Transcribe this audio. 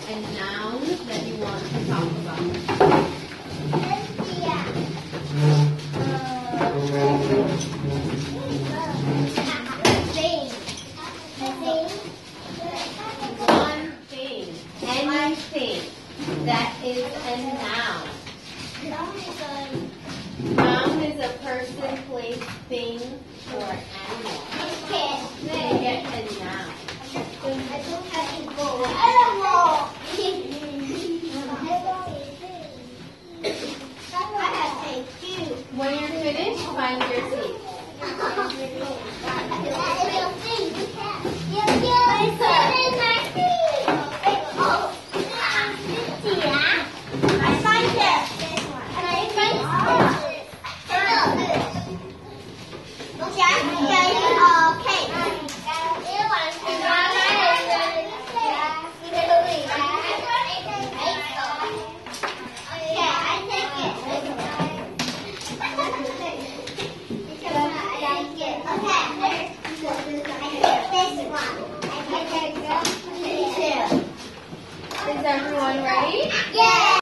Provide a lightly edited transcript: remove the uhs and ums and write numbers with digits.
a noun that you want to talk about? One thing. Anything. That is a noun. Noun is a person, place, thing, or animal. You get a noun. When you're finished, find your seat. Is everyone ready? Yeah!